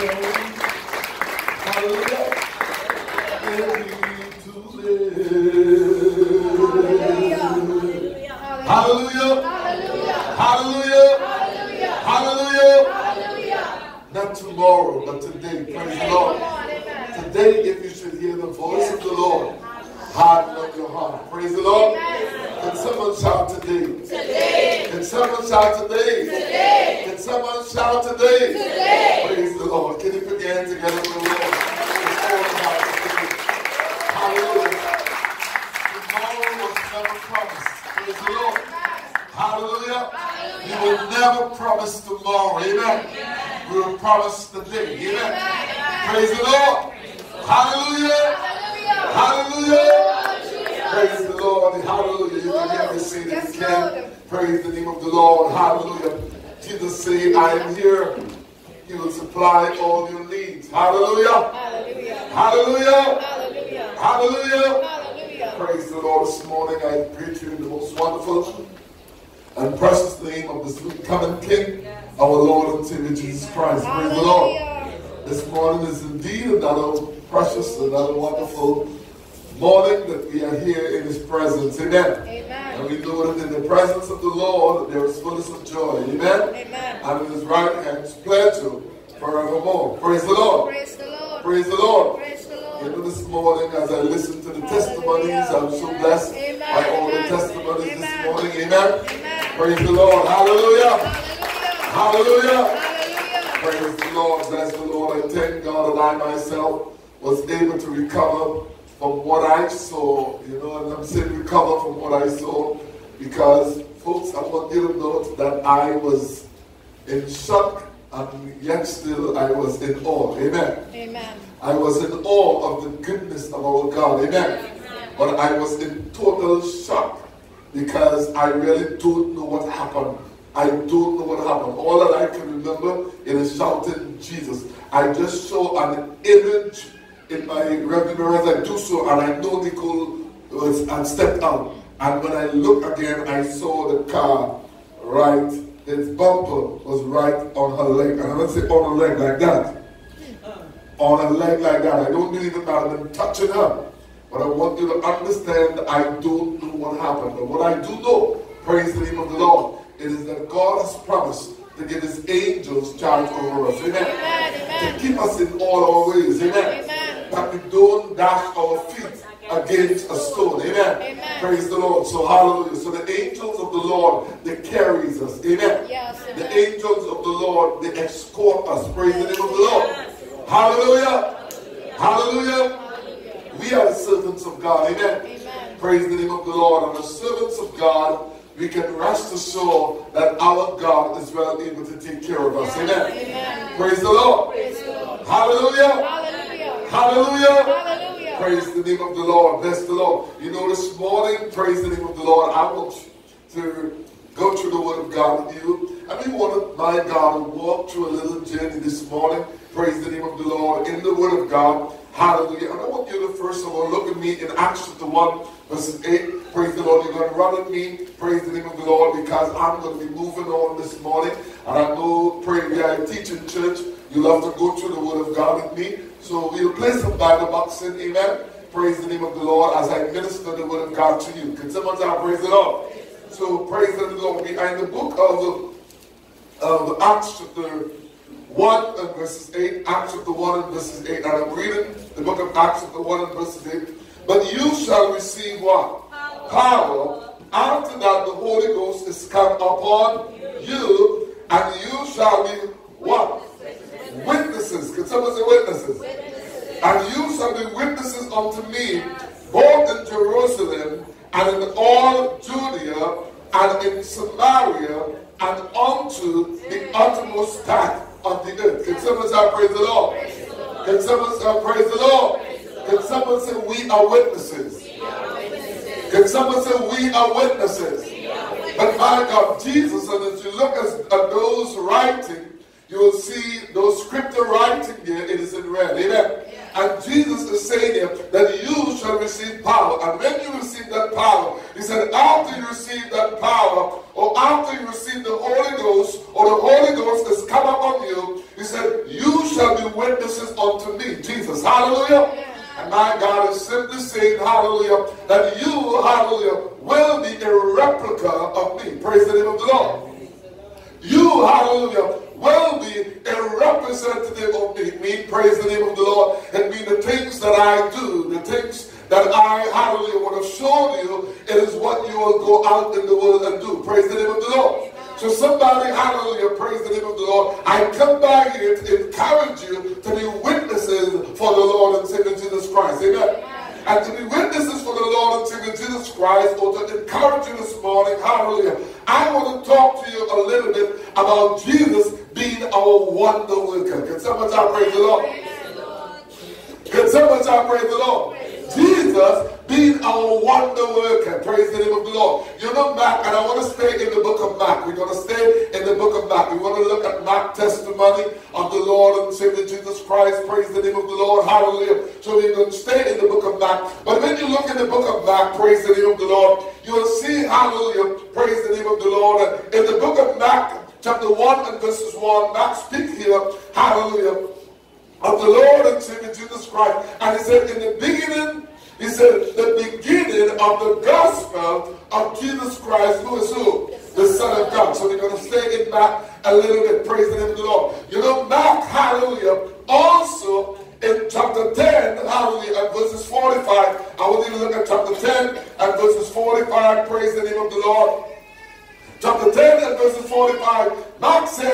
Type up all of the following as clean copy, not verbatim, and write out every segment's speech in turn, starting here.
Hallelujah. Hallelujah. Hallelujah. Hallelujah. Not tomorrow, but today. Praise the Lord. Today, if you should hear the voice of the Lord, harden up your heart. Praise the Lord. Can someone shout today? Today. Can someone shout today? Today. Can someone shout today? Today. Praise the Lord. Can you begin together with the Lord? It's all about today. Hallelujah. Tomorrow was never promised. Praise the Lord. Hallelujah. We will never promise tomorrow. Amen. We will promise the day. Amen. Praise the Lord. Hallelujah. Hallelujah. Praise the Lord. Hallelujah. You can hear me say this again. Praise the name of the Lord. Hallelujah. Jesus said, I am here. He will supply all your needs. Hallelujah. Hallelujah. Hallelujah. Praise the Lord. This morning I preach you in the most wonderful and precious name of the sweet coming King, our Lord and Savior Jesus Christ. Praise the Lord. This morning is indeed another precious, another wonderful morning that we are here in His presence. Amen. And we know that in the presence of the Lord there is fullness of joy. Amen. And in His right hand is pleasure forevermore. Praise the Lord. Praise the Lord. Praise the Lord. Praise the Lord. You know, this morning as I listen to the testimonies, I'm so blessed by all the testimonies this morning. Amen. Praise the Lord. Hallelujah. Hallelujah. Praise the Lord. Bless the Lord. I thank God that I myself was able to recover from what I saw. You know, and I'm saying recover from what I saw because, folks, I want you to note that I was in shock and yet still I was in awe. Amen. I was in awe of the goodness of our God. Amen. But I was in total shock because I really don't know what happened. I don't know what happened. All that I can remember is shouting Jesus. I just saw an image in my revenue as I do so, and I know Nicole had stepped out. And when I look again, I saw the car right, its bumper was right on her leg. And I don't say on her leg like that. On her leg like that. I don't believe that I've been touching her. But I want you to understand that I don't know what happened. But what I do know, praise the name of the Lord, it is that God has promised to give His angels charge over us. Amen. To keep us in all our ways. Amen. That we don't dash our feet against a stone. Amen. Praise the Lord. So hallelujah. So the angels of the Lord, they carries us. Amen. The angels of the Lord, they escort us. Praise the name of the Lord. Hallelujah. Hallelujah. We are the servants of God. Amen. Praise the name of the Lord. And the servants of God, we can rest assured that our God is well able to take care of us. Amen. Praise the Lord. Hallelujah. Hallelujah. Praise the name of the Lord. Bless the Lord. You know, this morning, praise the name of the Lord, I want to go through the Word of God with you. And we want, my God, to walk through a little journey this morning. Praise the name of the Lord in the Word of God. Hallelujah. And I want you to first of all look at me in Acts chapter 1, verses 8. Praise the Lord. You're going to run with me. Praise the name of the Lord, because I'm going to be moving on this morning. And I know, pray, we are a teaching church. You love to go through the Word of God with me. So we'll place some Bible box in. Amen. Praise the name of the Lord as I minister the Word of God to you. Can someone say, praise the Lord? So praise the Lord. We are in the book of Acts chapter 1 and verses 8. Acts chapter 1 and verses 8. And I'm reading the book of Acts chapter 1 and verses 8. But you shall receive what? Power. After that the Holy Ghost is come upon you, and you shall be what? Witnesses. Can someone say witnesses? And you shall be witnesses unto me, both in Jerusalem and in all Judea and in Samaria and unto the uttermost part of the earth. Can someone say praise the Lord? Can someone say praise the Lord? Can someone say we are witnesses? Can someone say we are witnesses? But my God, Jesus, and as you look at those writing, you will see those scripture writing here, it is in red. Amen. And Jesus is saying here that you shall receive power. And when you receive that power, he said, after you receive that power, or after you receive the Holy Ghost, or the Holy Ghost has come upon you, he said, you shall be witnesses unto me, Jesus, hallelujah. And my God is simply saying, hallelujah, that you, hallelujah, will be a replica of me. Praise the name of the Lord. You, hallelujah, will be a representative of me. Praise the name of the Lord. And mean the things that I do, the things that I, hallelujah, would have shown you, it is what you will go out in the world and do. Praise the name of the Lord. So somebody, hallelujah, praise the name of the Lord. I come by here to encourage you to be witnesses for the Lord and Savior Jesus Christ. Amen. And to be witnesses for the Lord and Savior Jesus Christ, or to encourage you this morning, hallelujah, I want to talk to you a little bit about Jesus being our wonder worker. Can someone shout praise the Lord? Can someone shout praise the Lord? Jesus being our wonder worker. Praise the name of the Lord. You know Mark, and I want to stay in the book of Mark. We're going to stay in the book of Mark. We want to look at Mark's testimony of the Lord and Savior Jesus Christ. Praise the name of the Lord. Hallelujah. So we're going to stay in the book of Mark. But when you look in the book of Mark, praise the name of the Lord, you will see, hallelujah, praise the name of the Lord. In the book of Mark, chapter 1 and verses 1, Mark speaks here, hallelujah, of the Lord and Savior Jesus Christ. And he said, in the beginning, he said, the beginning of the gospel of Jesus Christ, who is who? The Son of God. So we're going to stay in Mark a little bit. Praise the name of the Lord. You know, Mark, hallelujah, also in chapter 10, hallelujah, and verses 45. I want you to look at chapter 10 and verses 45. Praise the name of the Lord. Chapter 10 and verses 45. Mark said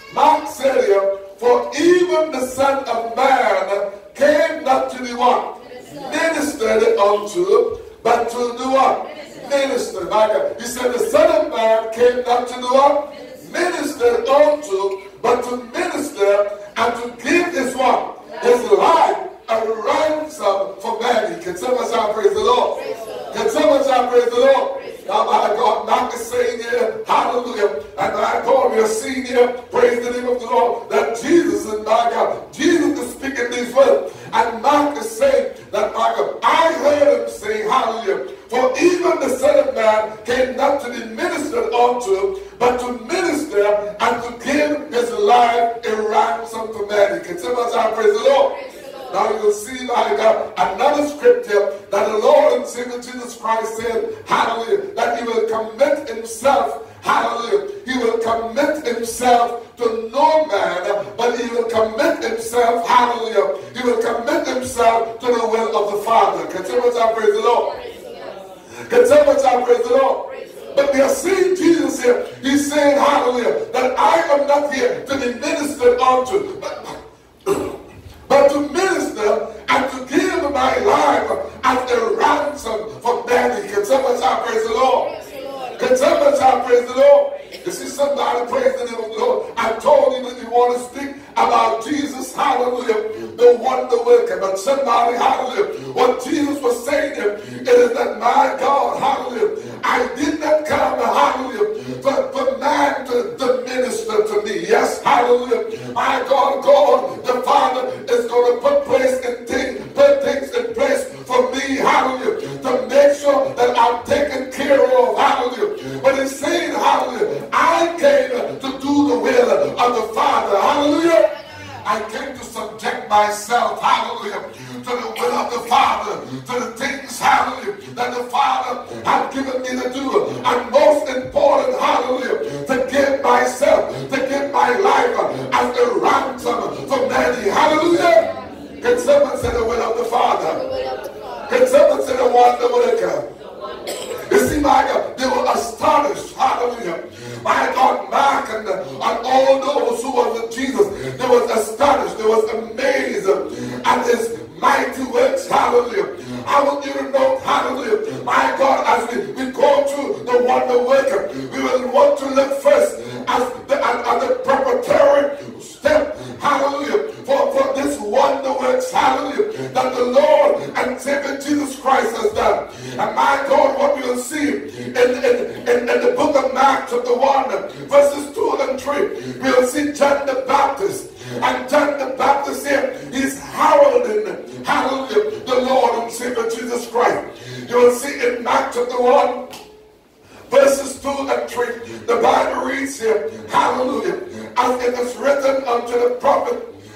here, for even the Son of Man came not to be what? Ministered unto, but to do what? Minister. My God. He said the Son of Man came not to do what? Ministered unto, but to minister and to give his what? His life a ransom for many. Can someone shout praise the Lord? Can someone shout praise the Lord? Now, my God, Mark is saying here, hallelujah, and my God, we are seeing here, praise the name of the Lord, that Jesus, and my God, Jesus is speaking these words, and Mark is saying that, my God, I heard him say, hallelujah, for even the Son of Man came not to be ministered unto, but to minister and to give his life a ransom for many. Can someone shout praise the Lord? Now you will see, my God, another scripture that the Lord and Savior Jesus Christ said, hallelujah, that he will commit himself, hallelujah, he will commit himself to no man, but he will commit himself, hallelujah, he will commit himself to the will of the Father. Can someone shout praise the Lord? Can someone shout praise the Lord? But we are seeing Jesus here, he's saying, hallelujah, that I am not here to be ministered unto, but to minister and to give my life as a ransom for many. Can someone shout praise the Lord? Can someone shout praise the Lord? You see somebody praise the name of the Lord. I told you that you want to speak about Jesus, hallelujah, the wonder worker. But somebody, hallelujah, what Jesus was saying here, it is that my God, hallelujah, I did not come, hallelujah, for man to minister to me. Yes, hallelujah. My God, God, the Father is going to put things in place for me, hallelujah, to make sure that I'm taken care of, hallelujah. But he's saying, hallelujah, I came to do the will of the Father, hallelujah. I came to subject myself, hallelujah, to the will of the Father, to the things, hallelujah, that the Father had given me to do. And most important, hallelujah, to give myself, to give my life as a ransom for many, hallelujah. Can someone say the will of the Father? Can someone say the wonder worker? You see, my God, they were astonished, hallelujah. My God, Mark and all those who were with Jesus, they was astonished, they was amazed at his mighty works, hallelujah. I want you to know, hallelujah, my God, as we go through the wonder worker, we will want to look first as the preparatory step, hallelujah, for this wonder works, hallelujah, that the Lord and Savior Jesus Christ has done. And my God, what we will see in the book of Mark chapter 1, verses 2 and 3, we will see John the Baptist. And John the Baptist here, he's heralding, hallelujah, the Lord and Savior Jesus Christ. You will see in Mark chapter 1, verses 2 and 3, the Bible reads here, hallelujah, as it is written unto the prophet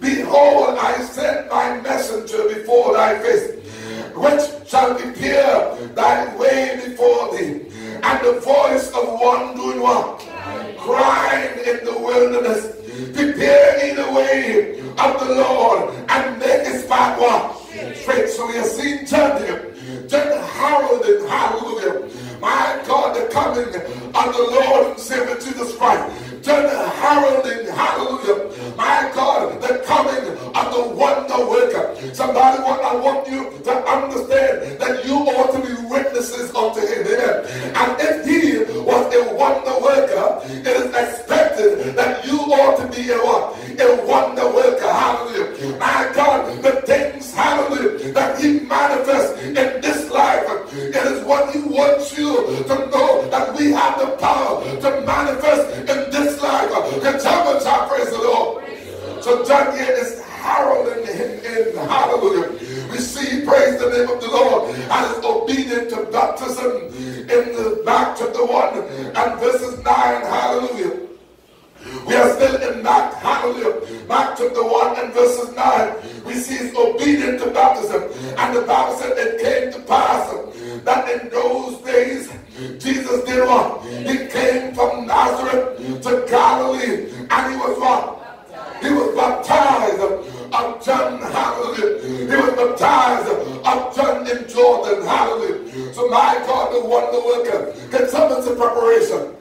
Behold, I send my messenger before thy face, which shall prepare thy way before thee. And the voice of one doing what? Crying in the wilderness, prepare ye the way of the Lord, and make his path what? Straight. So we have seen John here, John heralding, hallelujah, my God, the coming of the Lord and Savior Jesus Christ. John heralding, hallelujah, my God, the coming of the wonder worker. Somebody, I want you to understand that you ought to be witnesses unto him. Amen. And if he was a wonder worker, it is expected that you ought to be a what? A wonder worker. Hallelujah. My God, the things, hallelujah, that he manifests in this life, it is what he wants you to know, that we have the power to manifest in this life. Can someone shout praise the Lord? So John here is heralding him in, hallelujah. We see, praise the name of the Lord, and is obedient to baptism in the Mark chapter 1 and verses 9, hallelujah. We are still in Mark, hallelujah. Mark chapter 1 and verses 9. We see he's obedient to baptism. And the Bible said it came to pass that in those days Jesus did what? He came from Nazareth to Galilee, and he was what? He was baptized of John, hallelujah. He was baptized of John in Jordan, hallelujah. So my God, the wonder worker. Can someone say preparation?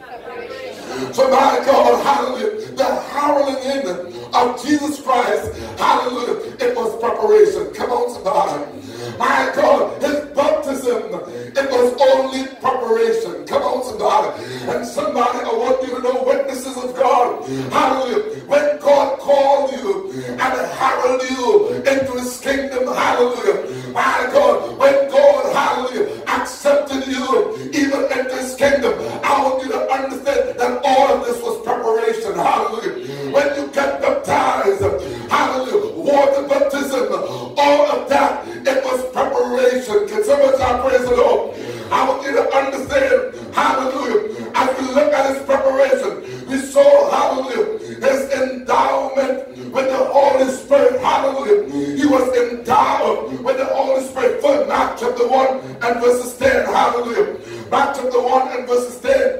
So my God, hallelujah, the heralding in of Jesus Christ, hallelujah, it was preparation. Come on, somebody. My God, his baptism, it was only preparation. Come on, somebody. And somebody, I want you to know, witnesses of God, hallelujah, when God called you and heralded you into his kingdom, hallelujah, my God, when God, hallelujah, accepted you even into his kingdom, I want you to understand that all of this was preparation, hallelujah. When you get baptized, hallelujah, water baptism, all of that, it was preparation. Can someone say praise the Lord? I want you to understand, hallelujah, as we look at his preparation, we saw, hallelujah, his endowment with the Holy Spirit, hallelujah. He was endowed with the Holy Spirit. For Mark chapter 1 and verses 10, hallelujah. Mark chapter 1 and verses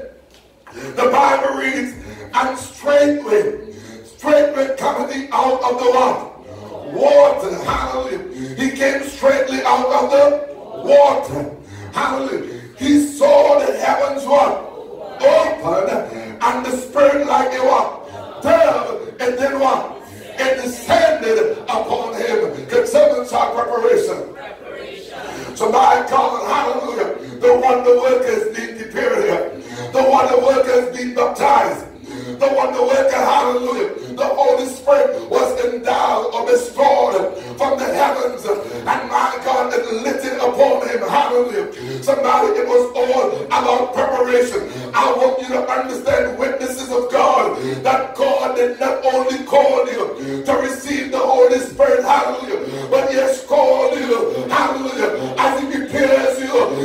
10, the Bible reads, and straightway coming he out of the what? Water, hallelujah. He came straightly out of the water, hallelujah. He saw the heavens what? Open, and the Spirit like a what? Dove, and then what? It descended upon him. Can someone shout preparation? So my God, hallelujah, the wonder worker is being prepared here. The wonder worker is being baptized. The wonder worker, hallelujah, the Holy Spirit was endowed or bestowed from the heavens, and my God, it lit it upon him, hallelujah. Somebody, it was all about preparation. I want you to understand, witnesses of God, that God did not only call you to receive the Holy Spirit, hallelujah, but he has called you, hallelujah, as he prepares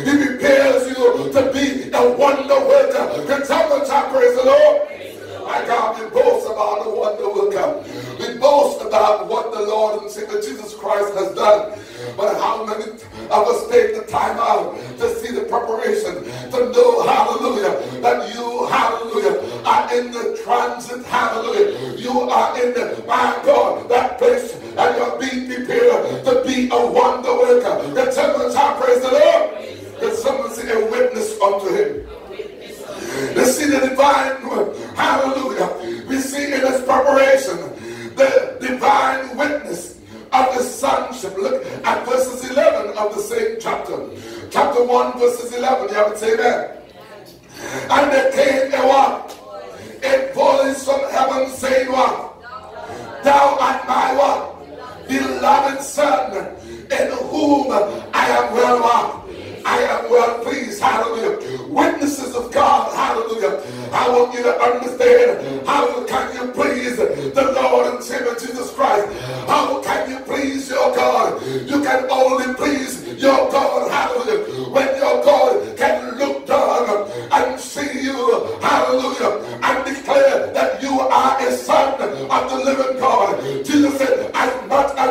you to be a wonder worker. Can someone shout praise the Lord? My God, we boast about the wonder worker. We boast about what the Lord and Savior Jesus Christ has done. But how many of us take the time out to see the preparation, to know, hallelujah, that you, hallelujah, are in the transit, hallelujah. You are in the, my God, that place, and you're being prepared to be a wonder worker. Can someone shout praise the Lord? Can someone say a witness unto him? Let's see the divine, hallelujah. We see in his preparation the divine witness of the sonship. Look at verses 11 of the same chapter. Chapter 1, verses 11. You have to say that. And there came a what? A voice from heaven saying what? Thou art my what? Beloved Son, in whom I am well what? I am well pleased, hallelujah. Witnesses of God, hallelujah. I want you to understand, how can you please the Lord and Savior Jesus Christ? How can you please your God? You can only please your God, hallelujah, when your God can look down and see you, hallelujah, and declare that you are a son of the living God. Jesus said,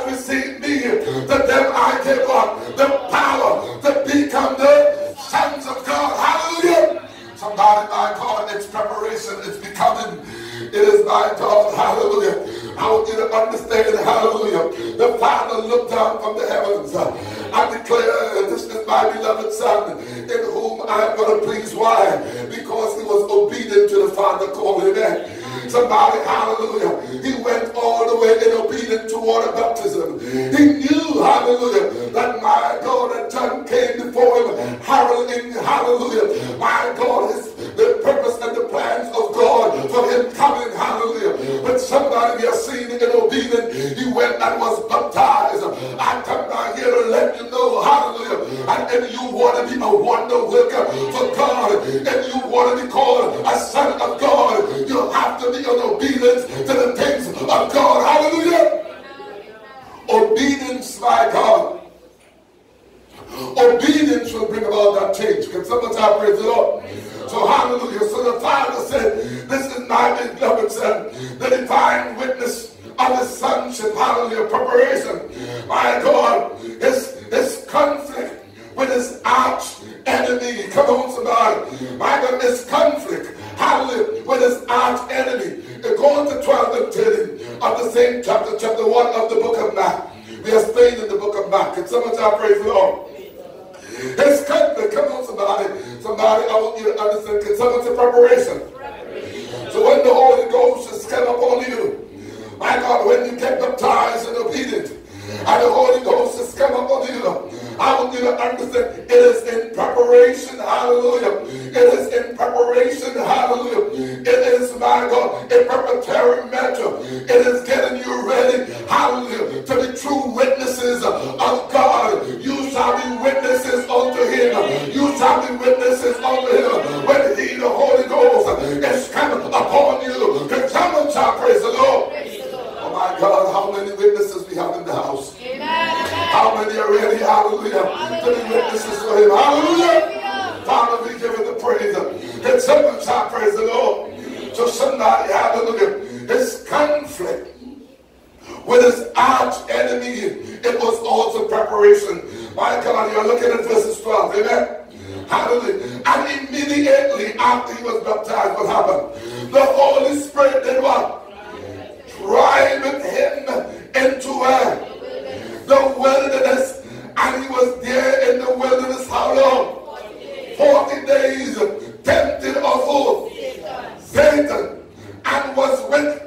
have received me, to them I give the power to become the sons of God. Hallelujah. Somebody, my God, it's preparation, it's becoming. It is my God, hallelujah. I want you to understand, hallelujah. The Father looked down from the heavens. I declare, this is my beloved Son, in whom I am going to please. Why? Because he was obedient to the Father calling him. Somebody, hallelujah. He went all the way in obedience to water baptism. He knew, hallelujah, that my God, that John came before him, heralding, hallelujah, my God, the purpose and the plans of God for him coming, hallelujah. But somebody we are seeing in obedience, he went and was baptized. I come down here to let you know, hallelujah, and if you want to be a wonder worker for God, if you want to be called a son of God, you have to be in obedience to the things of God. Hallelujah. Obedience, my God. Obedience will bring about that change. Can someone say praise the Lord? So hallelujah. So the Father said, this is my beloved Son, the divine witness of his sonship. Hallelujah. Preparation. My God, his conflict with his arch enemy. Come on, somebody. My God, his conflict. Hallelujah. With his arch enemy. Go on to 12 and 10 of the same chapter 1 of the book of Mark. We are staying in the book of Mark. Can someone say praise the Lord? His conflict. Come on, somebody. Somebody, I want you to understand. Can someone say preparation? So when the Holy Ghost is come upon you, my God, when you get baptized and obedient, and the Holy Ghost has come upon you, I want you to understand it is in preparation, hallelujah. It is in preparation, hallelujah. It is, my God, a preparatory measure. It is getting you ready, hallelujah, to be true witnesses of God. You shall be witnesses unto him. You shall be witnesses unto him when he, the Holy Ghost, is coming upon you. Can someone shall praise the Lord? Oh my God, how many witnesses we have in the house? How many are ready, hallelujah, to be witnesses for him? Hallelujah. Father, we give you the praise. Can someone shout praise the Lord? So somebody, hallelujah, his conflict with his arch enemy, it was also preparation. My God, you're looking at verses 12, amen? Hallelujah. And immediately after he was baptized, what happened? The Holy Spirit did what? Driving him into the wilderness, and he was there in the wilderness how long? 40 days, tempted of who? Satan, and was with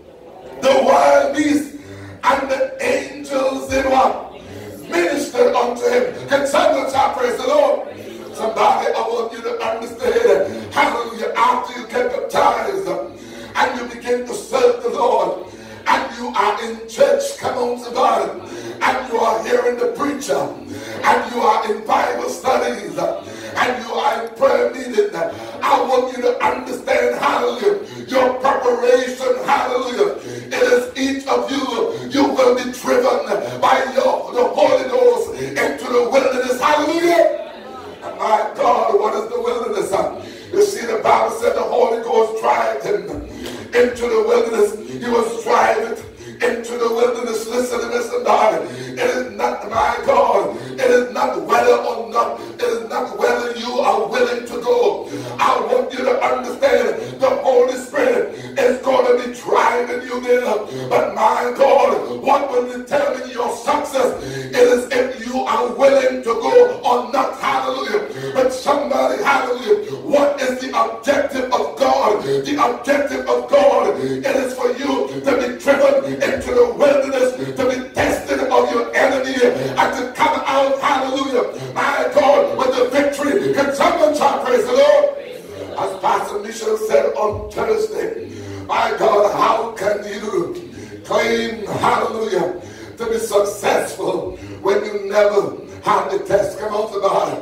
the wild beasts, and the angels did what? Ministered unto him. Can someone shout praise the Lord? Somebody, I want you to understand, hallelujah, after you get baptized and you begin to serve the Lord, and you are in church, come on somebody, and you are hearing the preacher, and you are in Bible studies, and you are in prayer meeting, I want you to understand, hallelujah, your preparation, hallelujah, it is each of you, you will be driven by the Holy Ghost into the wilderness, hallelujah. And my God, what is the wilderness? You see, the Bible said the Holy Ghost drive him into the wilderness. He was driving into the wilderness. Listen to this, somebody. It is not, my God, it is not whether or not, it is not whether you are willing to go. I want you to understand the Holy Spirit is going to be driving you there. But my God, what will determine your success? It is if you are willing to go or not. Hallelujah. But somebody, hallelujah, what is the objective of God? The objective of God, it is for you to be driven into the wilderness, to be tested of your enemy, and to come out, hallelujah, my God, with the victory. Can someone shout praise the Lord? As Pastor Michel said on Thursday, my God, how can you claim, hallelujah, to be successful when you never had the test? Come on, somebody.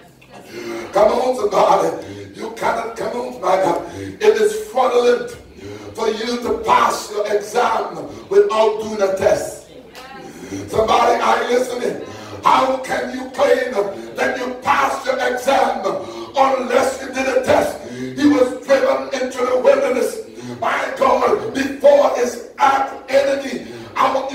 Come on, somebody. You cannot, come on, my God. It is fraudulent for you to pass your exam without doing a test. Somebody, are you listening? How can you claim that you passed your exam unless you did a test? He was driven into the wilderness, my God, before his arch enemy. I want you to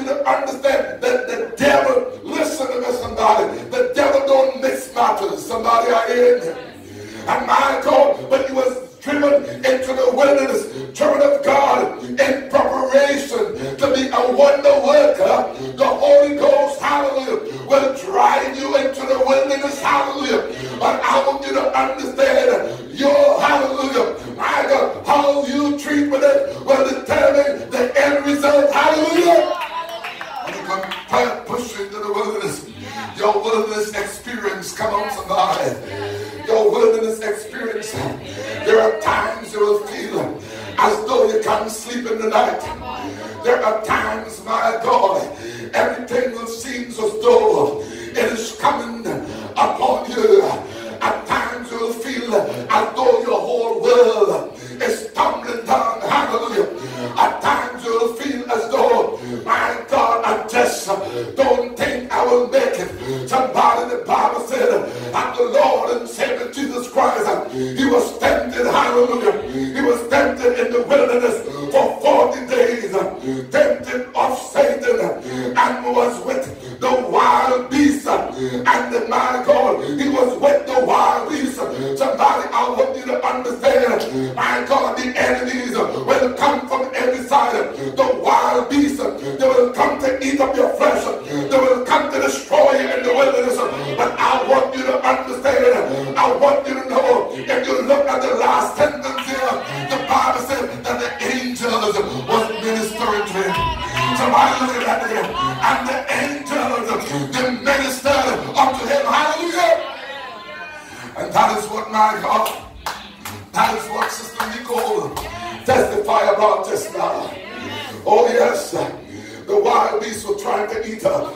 to understand that the devil, listen to me somebody, the devil don't mix matters. Somebody are in him. And my God, but he was driven into the wilderness, children of God, in preparation to be a wonder worker. The Holy Ghost, hallelujah, will drive you into the wilderness, hallelujah. But I want you to understand your, hallelujah, my God, how you treat with it will determine the end result, hallelujah. When you come push into the wilderness, your wilderness experience, come on somebody, your wilderness experience, there are times you will feel as though you can't sleep in the night. There are times, my God, everything will seem as though it is coming upon you. At times you will feel as though your whole world is tumbling down. Hallelujah. At times you will feel as though, my God, I just don't think I will make it. Somebody in the Bible said, and the Lord and Savior Jesus Christ, he was tempted, hallelujah. He was tempted in the wilderness for 40 days, tempted of Satan, and was with the wild beasts. And my God, he was with the wild beasts. Somebody, I want you to understand, my God, the enemies will come from every side. The wild beasts, they will come to eat up your flesh. They will come to destroy you in the wilderness. But I want you to understand, I want you to know, if you look at the last sentence here, the Bible said that the angels was ministering to him. Somebody look at that there. And the angels, they ministered unto him. Hallelujah. And that is what, my God, that is what Sister Nicole testified about just now. Oh yes, the wild beasts were trying to eat her.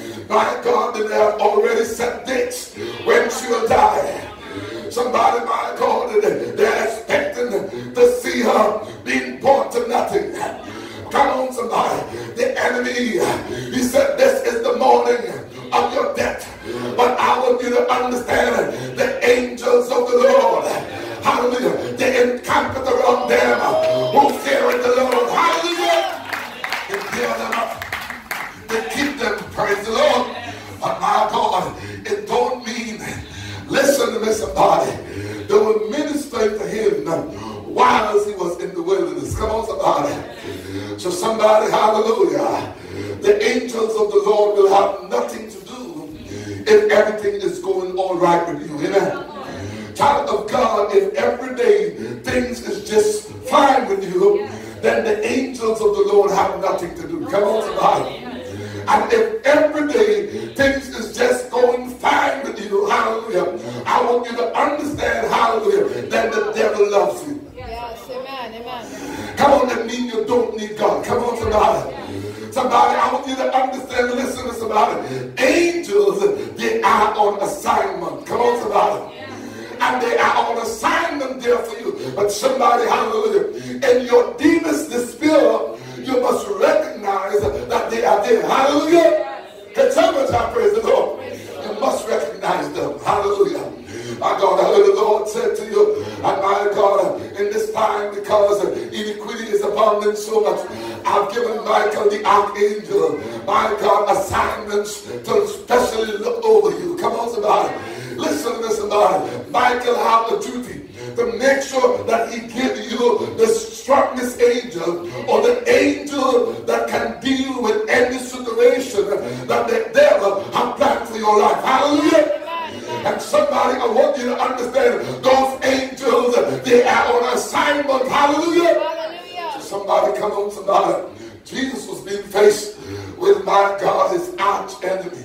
My God, they have already set dates when she will die. Somebody, my God, they're expecting to see her being brought to nothing. Come on, somebody. The enemy, he said, this is the morning of your death. But I want you to understand, the angels of the Lord, hallelujah, they encamped around them who fear the Lord. Hallelujah. They bear them up. They keep them, praise the Lord. But my God, it don't mean, listen to me somebody, they were ministering to him while he was in the wilderness. Come on somebody. So somebody, hallelujah, the angels of the Lord will have nothing to do if everything is going all right with you. Amen. Child of God, if every day things is just fine with you, then the angels of the Lord have nothing to do. Come on somebody. And if every day things is just going fine with you, hallelujah, I want you to understand, hallelujah, that the devil loves you. Yes, amen, amen. Come on, that means you don't need God. Come on, somebody. Somebody, I want you to understand, listen to somebody. Angels, they are on assignment. Come on, somebody. And they are on assignment there for you. But somebody, hallelujah, in your deepest despair, you must recognize that they are there. Hallelujah. Can somebody praise the Lord? You must recognize them. Hallelujah. My God, I heard the Lord said to you, and my God, in this time, because iniquity is abounding so much, I've given Michael the archangel, my God, assignments to especially look over you. Come on, somebody. Listen to this, somebody. Michael have the duty to make sure that he gives you the strongest angel, or the angel that can deal with any situation that the devil has planned for your life. Hallelujah. And somebody, I want you to understand, those angels, they are on assignment. Hallelujah. Hallelujah. So somebody, come on, somebody. Jesus was being faced with, my God, his arch enemy.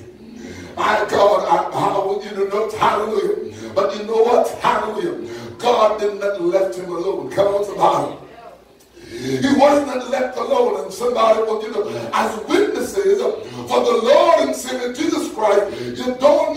My God, I want you to know, hallelujah. But you know what? Hallelujah. God did not left him alone. Come on, somebody. He wasn't left alone. And somebody wants you to, as witnesses for the Lord and Savior Jesus Christ, you don't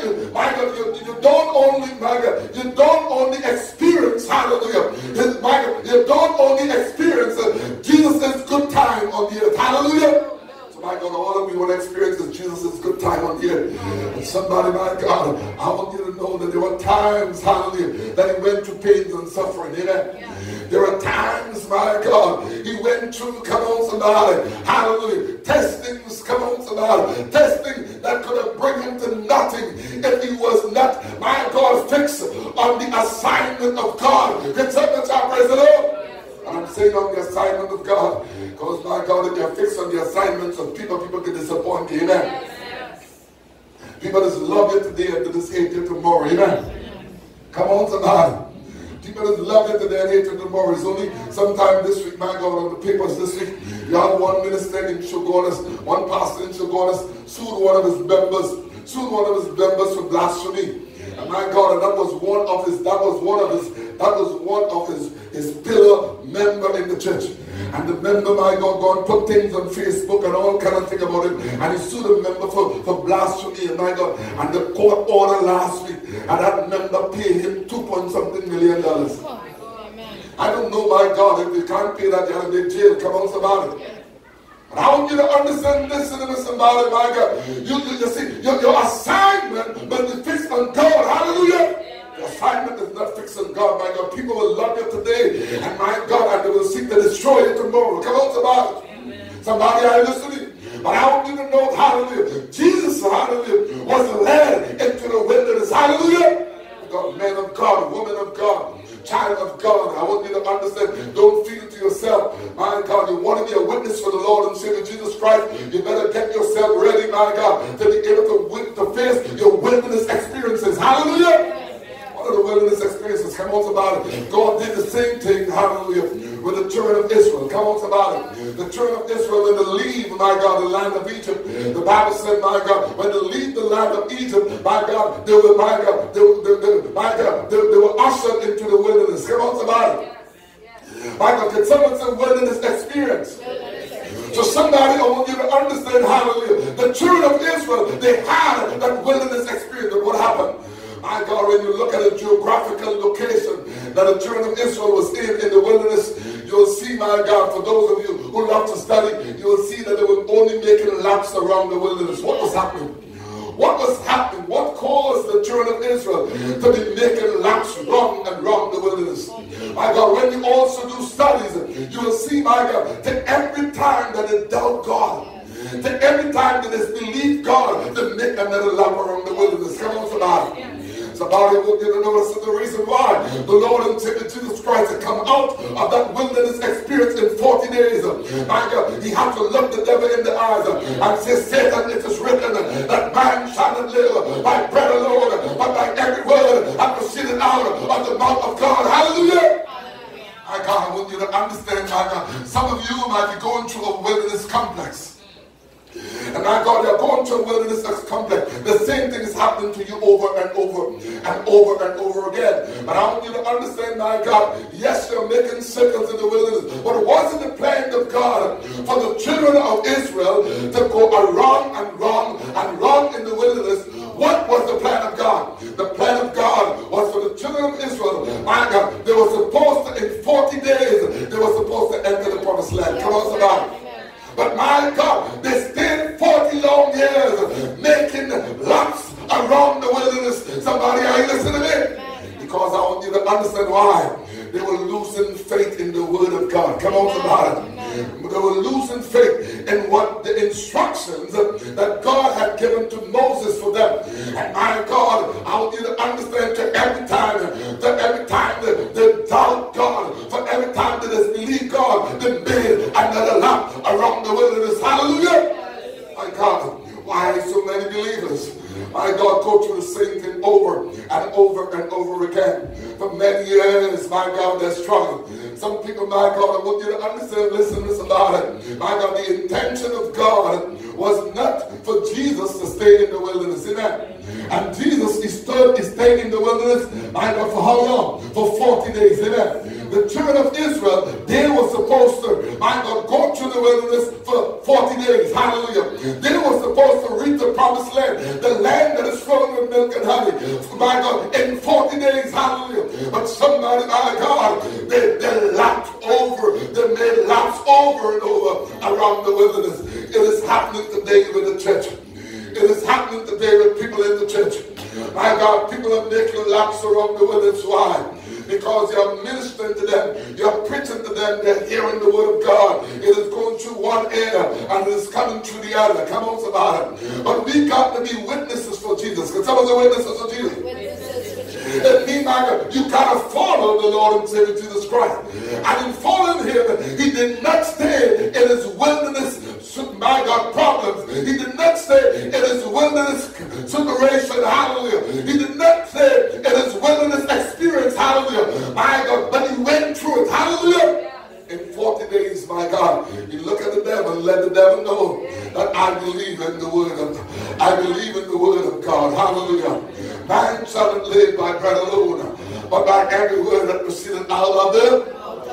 only experience, hallelujah, you don't only experience Jesus' good time on the earth. Hallelujah. So my God, God, all of you want to experience Jesus' good time on here. And somebody, my God, I want you to know that there were times, hallelujah, that he went through pains and suffering. Amen. There are times, my God, he went through, come on somebody, hallelujah, testings, come on somebody, testing that could have bring him to nothing if he was not, my God, fixed on the assignment of God. Can somebody praise the Lord? And I'm saying on the assignment of God, because my God, if you're fixed on the assignments of people, people can disappoint you. Amen. People just love you today and they just hate you tomorrow. Amen. Come on somebody. People just love you today and hate you tomorrow. It's only sometime this week, my God, on the papers this week, you have one minister in Shogunus, one pastor in Shogunus, sued one of his members for blasphemy. And my God, and that was one of his pillar member in the church. And the member, my God, go and put things on Facebook and all kind of thing about him. And he sued the member for blasphemy. And my God, and the court order last week, and that member paid him $2.something million. I don't know, my God, if you can't pay that, you're going to be in jail. Come on, somebody. And I want you to understand this, and somebody, my God. You see, your assignment must be fixed on God. Hallelujah. Your assignment is not fixed on God, my God. People will love you today, and my God, and they will seek to destroy you tomorrow. Come on, somebody. Amen. Somebody, are you listening? But I want you to know, hallelujah, Jesus, hallelujah, was led into the wilderness. Hallelujah. God, man of God, woman of God, child of God, I want you to understand, don't feel to yourself, my God, you want to be a witness for the Lord and Savior Jesus Christ, you better get yourself ready, my God, to be able to face your wilderness experiences. Hallelujah. One of the wilderness experiences, come on somebody, God did the same thing, hallelujah, with the children of Israel. Come on somebody, the children of Israel, when they leave, my God, the land of Egypt, the Bible said, my God, when they leave the land of Egypt, my God, they were, my God, they were ushered into the wilderness. Come on somebody. My God, can someone say wilderness experience? So somebody, I want you to understand, hallelujah, the children of Israel, they had that wilderness experience. But what happened? My God, when you look at the geographical location that the children of Israel was in the wilderness, you'll see, my God, for those of you who love to study, you'll see that they were only making laps around the wilderness. What was happening? What was happening? What caused the children of Israel to be making laps round and round the wilderness? My God, when you also do studies, you will see, my God, that every time that they doubt God, that every time that they believe God, they make another lap around the wilderness. Come on, somebody. Somebody will get to notice the reason why the Lord and Savior Jesus Christ had come out of that wilderness experience in 40 days. My God, he had to look the devil in the eyes and say, Satan, it is written that man shall not live by bread alone, but by every word that proceeded out of the mouth of God. Hallelujah. My God, I want you to understand, my God, some of you might be going through a wilderness complex. And my God, they're going to a wilderness complex. The same thing is happening to you over and over and over and over again. But I want you to understand, my God, yes, you're making circles in the wilderness, but it wasn't the plan of God for the children of Israel to go around and round and round in the wilderness. What was the plan of God? The plan of God was for the children of Israel, my God, they were supposed to, in 40 days, they were supposed to enter the promised land. Come on, somebody. But my God, they stayed 40 long years making laps around the wilderness. Somebody, are you listening to me? Because I want you to understand why. They were losing faith in the word of God. Come on, somebody. They were losing faith in what the instructions that God had given to Moses for them. And my God, I want you to understand that every time they doubt God, for every time they disbelieve God, they made another lap around the wilderness. Hallelujah. My God, why so many believers, my God, go through the same thing over and over and over again? For many years, my God, they're struggling. Some people, my God, I want you to understand, listen about it. My God, the intention of God was not for Jesus to stay in the wilderness. Amen. And Jesus, he stayed in the wilderness, my God, for how long? For 40 days. Amen. The children of Israel, they were supposed to, my God, go through the wilderness for 40 days. Hallelujah. They were supposed to reach the promised land, the land that is flowing with milk and honey. My God, in 40 days. Hallelujah. But somebody, my God, they lapped over. They made laps over and over around the wilderness. It is happening today with the church. It is happening today with people in the church. My God, people are making laps around the world. That's why. Because you're ministering to them, you're preaching to them, they're hearing the word of God. It is going through one ear and it is coming through the other. Come on, somebody. But we got to be witnesses for Jesus. Can someone say witnesses for Jesus? It means, my God, you got to follow the Lord and Savior Jesus Christ. And in following him, he did not stay in his wilderness, my God, problems. He did not stay in his wilderness situation, hallelujah. He did not stay in his wilderness experience, hallelujah. My God, but he went through it, hallelujah. In 40 days, my God, you look at the devil and let the devil know that I believe in the word of God. I believe in the word of God, hallelujah. Man shall not live by bread alone, but by every word that proceeded out of the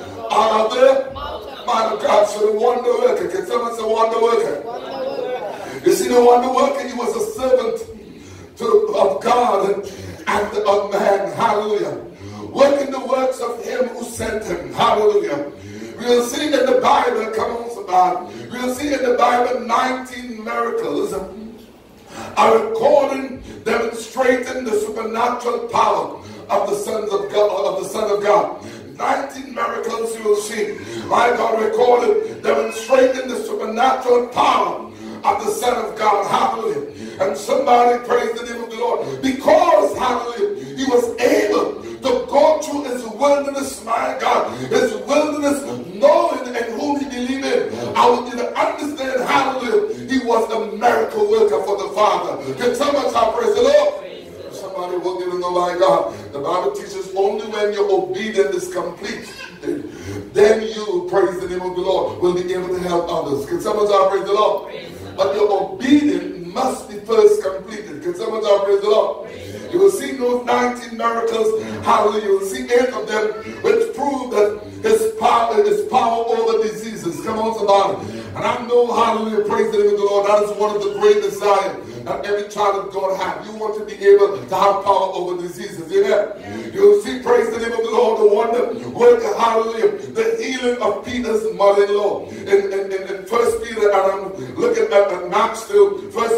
man of God. So the wonder worker, can someone say wonder worker? You see, the wonder worker, he was a servant of God and of man, hallelujah. Working the works of him who sent him, hallelujah. We'll see in the Bible, come on somebody, we'll see in the Bible 19 miracles are recording, demonstrating the supernatural power of the sons of God, of the Son of God. 19 miracles you will see, my God, recorded, demonstrating the supernatural power of the Son of God, hallelujah. And somebody praise the name of the Lord, because, hallelujah, he was able to go through his wilderness, my God, his wilderness, knowing in whom he believed in. I want you to understand, hallelujah, he was a miracle worker for the Father. Can someone say praise the Lord? Somebody will give know, my God. The Bible teaches only when your obedience is complete, then you, praise the name of the Lord, will be able to help others. Can someone say praise the Lord? But your obedience must be first completed. Can someone say praise the Lord? You will see those 19 miracles, hallelujah. You will see 8 of them which prove that his power over diseases. Come on, somebody. And I know, hallelujah, praise the name of the Lord, that is one of the great desires that every child of God have. You want to be able to have power over diseases. Amen. You will see, praise the name of the Lord, the wonder worker, hallelujah, the healing of Peter's mother-in-law. In 1 Peter, and I'm looking at Mark still,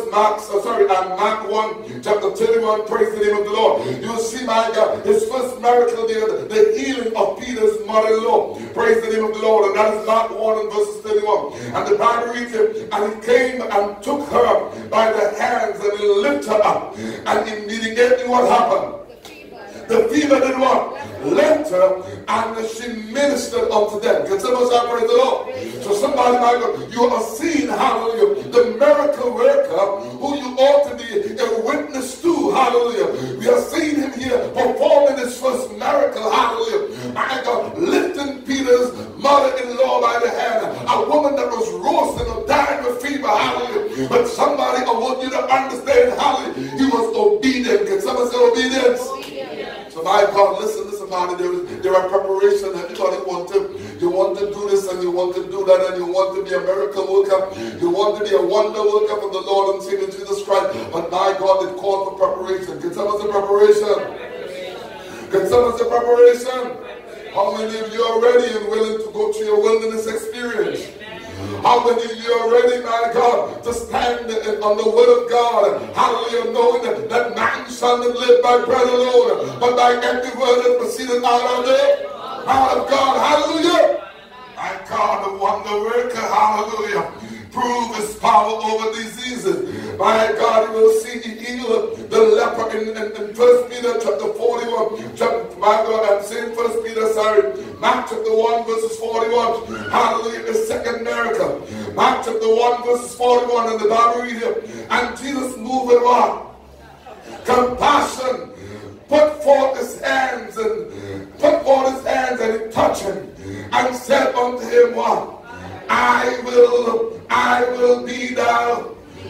Mark 1, chapter 31, praise the name of the Lord. You will see, my God, his first miracle there, the healing of Peter's mother-in-law. Praise the name of the Lord. And that is Mark 1 and verses 31. And the Bible reads it, and he came and took her by the hands and he lifted her up. And immediately what happened? The fever did what? Left her, and she ministered unto them. Can someone say praise the Lord? So somebody, my God, you are seeing, hallelujah, the miracle worker who you ought to be a witness to, hallelujah. We are seeing him here performing his first miracle, hallelujah. My God, lifting Peter's mother-in-law by the hand, a woman that was roasting or dying with fever, hallelujah. But somebody, I want you to understand, hallelujah, he was obedient. Can someone say obedience? So my God, listen, about it. There are preparations. Everybody you want to do this and you want to do that and you want to be a miracle worker. You want to be a wonder worker for the Lord and Savior Jesus Christ. But my God, it called for preparation. Can someone say preparation? Can someone say preparation? How many of you are ready and willing to go through your wilderness experience? How many of you are ready, my God, to stand on the word of God? Hallelujah, knowing that man shall not live by bread alone, but by every word that proceeded out of God. Hallelujah. My God, the wonder worker, hallelujah, prove his power over diseases. My God, you will see he healed the leper in 1 Peter chapter 41. My God, I'm saying 1 Peter, Mark chapter 1 verses 41. Hallelujah, the second miracle. Mark chapter 1 verses 41 in the Bible read here. And Jesus moved with what? Compassion. Put forth his hands and he touched him and said unto him what? I will be thou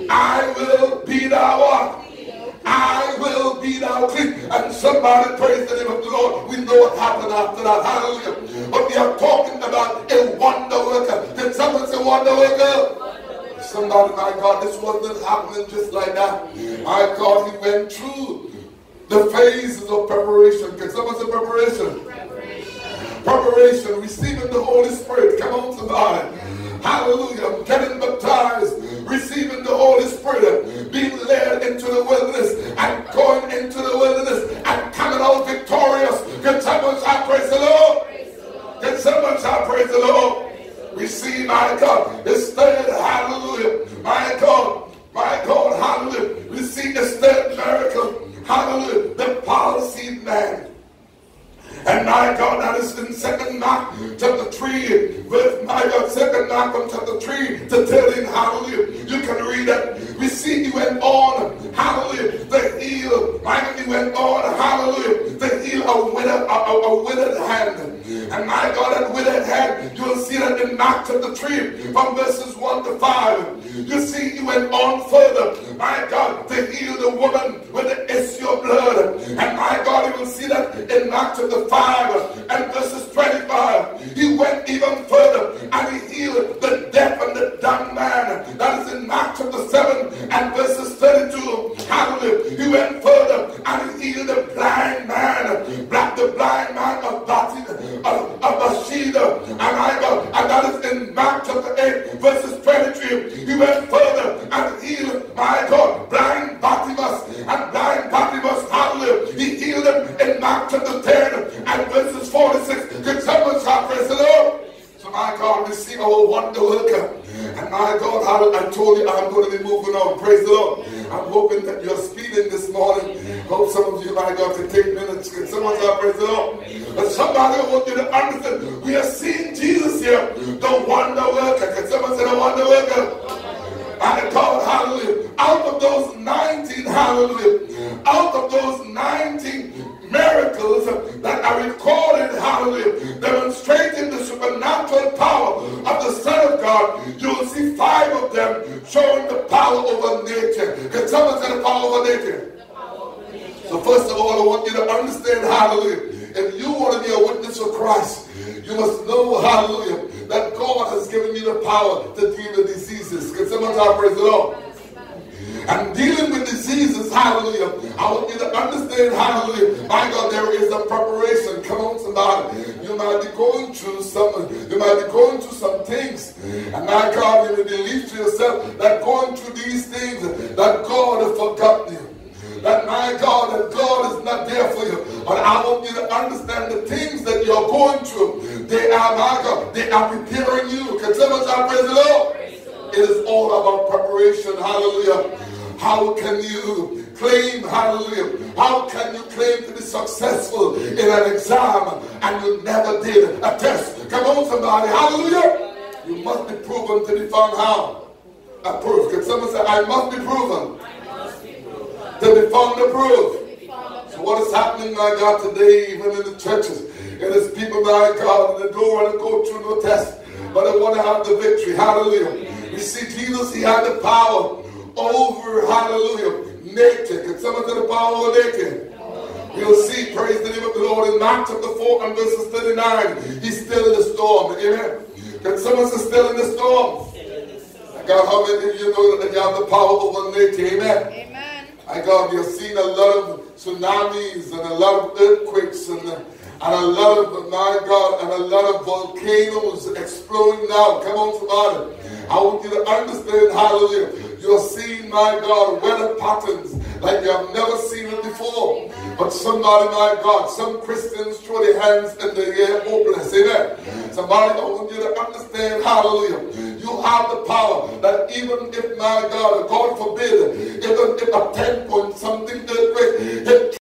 what? I will be thou clean. And somebody praise the name of the Lord. We know what happened after that. Hallelujah. But we are talking about a wonder worker. Did someone say wonder worker? Somebody, my God, this wasn't happening just like that. My God, he went through the phases of preparation. Can someone say preparation? Preparation, receiving the Holy Spirit. Come on, somebody. hallelujah, getting baptized, receiving the Holy Spirit, being led into the wilderness and going into the wilderness and coming out victorious. Can someone shout praise the Lord? Can someone shout praise the Lord? We see, my God, instead, hallelujah, my God, hallelujah, we see instead miracle, hallelujah, the policy man. And my God, that is in 2 Malcolm chapter 3, with my God, 2 Malcolm chapter 3 to 13, hallelujah. You can read that. We see he went on, hallelujah, to heal. My God, he went on, hallelujah, to heal a withered hand. And my God, that withered hand, you will see that in Mark chapter 3, from verses 1 to 5. You see he went on further, my God, to heal the woman with the issue of blood. And my God, you will see that in Mark chapter 5 and verses 25. He went even further and he healed the deaf and the dumb man. That is in Mark chapter 7 and verses 32. Hallelujah. He went further and he healed the blind man, the blind man of Bathsheba. And my God, and that is in Mark chapter 8 verses 23. He went further and healed, my God, blind Bartimaeus and blind Bartimaeus. Hallelujah. He healed him in Mark chapter 10 and verses 46. Can someone shout praise the Lord? So my God, we see our wonder worker. And my God, I told you I'm going to be moving on. Praise the Lord. I'm hoping that you're speeding this morning. Hope some of you, my God, can take minutes. Can someone shout praise the Lord? But somebody, I want you to understand, we are seeing Jesus here, the wonder worker. Can someone say the wonder worker? And God, hallelujah, out of those 19, hallelujah, out of those 19 miracles that are recorded, hallelujah, demonstrating the supernatural power of the Son of God, you will see 5 of them showing the power over nature. Can someone say the power over nature? So first of all, I want you to understand, hallelujah, if you want to be a witness for Christ, you must know, hallelujah, that God has given you the power to deal with diseases. Can someone say praise the Lord? And dealing with diseases, hallelujah, I want you to understand, hallelujah, my God, there is a preparation. Come on, somebody. You might be going through some things. And my God, you will believe to yourself that going through these things, that God has forgotten you. That my God, that God is not there for you. But I want you to understand the things that you're going through. They are, my God, they are preparing you. Can someone say praise the Lord? It is all about preparation. Hallelujah. How can you claim, hallelujah, how can you claim to be successful in an exam and you never did a test? Come on, somebody. Hallelujah. You must be proven to be found how? Approved. Can someone say, I must be proven to be found approved? So what is happening, my God, today, even in the churches? It is people, my God, that don't want to go through no test, but they want to have the victory. Hallelujah. You see, Jesus, he had the power over, hallelujah, nature. Can someone say the power over nature? You'll see, praise the name of the Lord, in Mark chapter 4 and verses 39. He's still in the storm. Amen. Can someone say still in the storm? I got how many of you know that you have the power over nature? Amen. Amen. I got, you've seen a lot of tsunamis and a lot of earthquakes and a lot of, my God, and a lot of volcanoes exploding now. Come on, somebody. I want you to understand, hallelujah, you're seeing, my God, weather patterns like you have never seen it before. But somebody, my God, some Christians throw their hands in the air hopeless. Amen. Somebody, I want you to understand, hallelujah, you have the power that even if, my God, God forbid, even if a 10 point something earthquake hit